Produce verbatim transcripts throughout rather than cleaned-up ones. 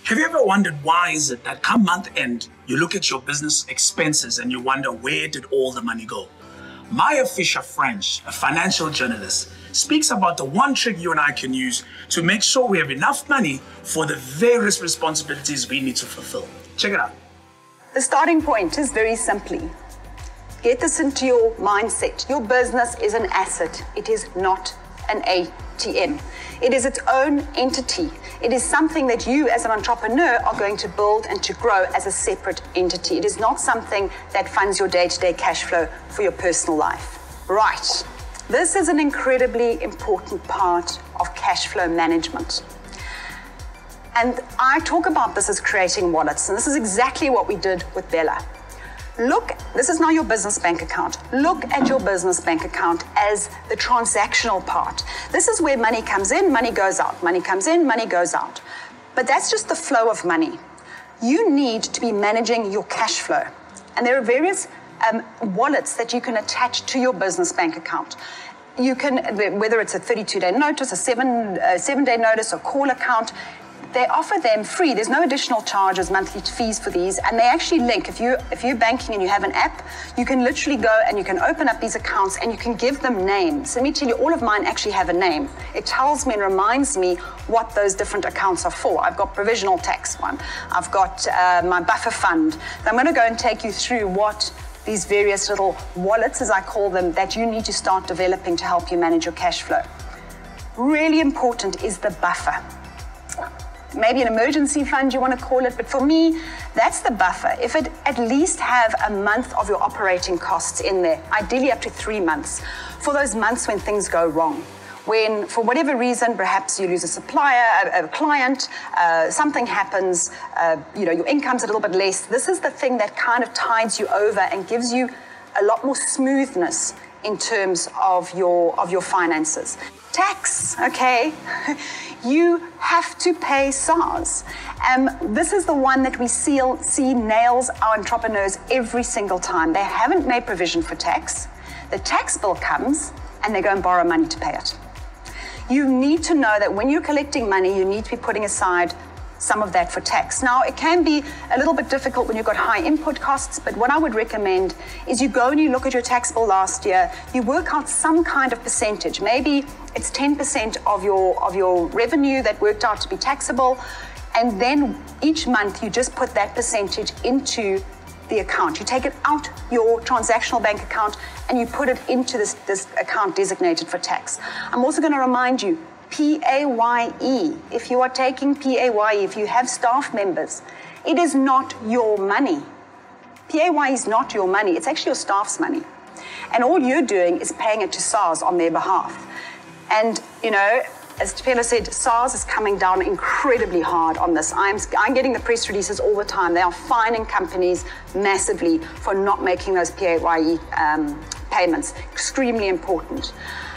Have you ever wondered why is it that come month end, you look at your business expenses and you wonder where did all the money go? Maya Fisher-French, a financial journalist, speaks about the one trick you and I can use to make sure we have enough money for the various responsibilities we need to fulfill. Check it out. The starting point is very simply, get this into your mindset. Your business is an asset. It is not an A T M. It is its own entity. It is something that you as an entrepreneur are going to build and to grow as a separate entity. It is not something that funds your day-to-day cash flow for your personal life. Right. This is an incredibly important part of cash flow management. And I talk about this as creating wallets, and this is exactly what we did with Bella. Look, this is now your business bank account. Look at your business bank account as the transactional part. This is where money comes in, money goes out. Money comes in, money goes out. But that's just the flow of money. You need to be managing your cash flow. And there are various um, wallets that you can attach to your business bank account. You can, whether it's a thirty-two day notice, a seven, uh, seven day notice, or call account, they offer them free. There's no additional charges, monthly fees for these, and they actually link. If, you, if you're banking and you have an app, you can literally go and you can open up these accounts and you can give them names. Let me tell you, all of mine actually have a name. It tells me and reminds me what those different accounts are for. I've got provisional tax one. I've got uh, my buffer fund. So I'm going to go and take you through what these various little wallets, as I call them, that you need to start developing to help you manage your cash flow. Really important is the buffer. Maybe an emergency fund you want to call it, but for me, that's the buffer. If it at least have a month of your operating costs in there, ideally up to three months, for those months when things go wrong. When, for whatever reason, perhaps you lose a supplier, a, a client, uh, something happens, uh, you know, your income's a little bit less. This is the thing that kind of tides you over and gives you a lot more smoothness in terms of your, of your finances. Tax, okay? You have to pay SARS. Um, this is the one that we see, see nails our entrepreneurs every single time. They haven't made provision for tax. The tax bill comes and they go and borrow money to pay it. You need to know that when you're collecting money, you need to be putting aside some of that for tax. Now, it can be a little bit difficult when you've got high input costs, but what I would recommend is you go and you look at your tax bill last year, you work out some kind of percentage. Maybe it's ten percent of your, of your revenue that worked out to be taxable, and then each month you just put that percentage into the account. You take it out your transactional bank account and you put it into this, this account designated for tax. I'm also going to remind you, P A Y E, if you are taking P A Y E, if you have staff members, it is not your money. P A Y E is not your money, it's actually your staff's money. And all you're doing is paying it to SARS on their behalf. And, you know, as Tapela said, SARS is coming down incredibly hard on this. I'm, I'm getting the press releases all the time. They are fining companies massively for not making those P A Y E um, payments. Extremely important.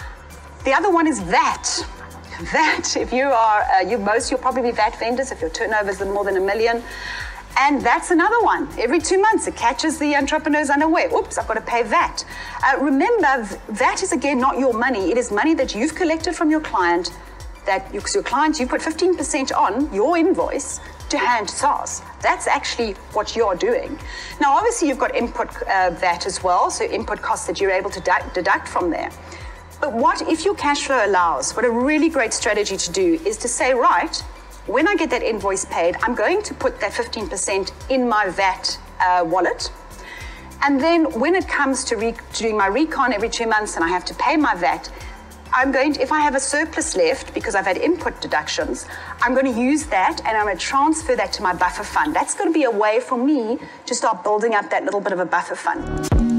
The other one is V A T. V A T, if you are, uh, you most, you'll probably be V A T vendors if your turnover is more than a million. And that's another one. Every two months, it catches the entrepreneurs unaware. Oops, I've got to pay V A T. Uh, remember, V A T is, again, not your money. It is money that you've collected from your client, that you, your client, you put fifteen percent on your invoice to hand to SARS. That's actually what you're doing. Now, obviously, you've got input uh, V A T as well, so input costs that you're able to deduct from there. But what if your cash flow allows? What a really great strategy to do is to say, right, when I get that invoice paid, I'm going to put that fifteen percent in my V A T uh, wallet. And then when it comes to, re to doing my recon every two months and I have to pay my V A T, I'm going to, if I have a surplus left because I've had input deductions, I'm going to use that and I'm going to transfer that to my buffer fund. That's going to be a way for me to start building up that little bit of a buffer fund.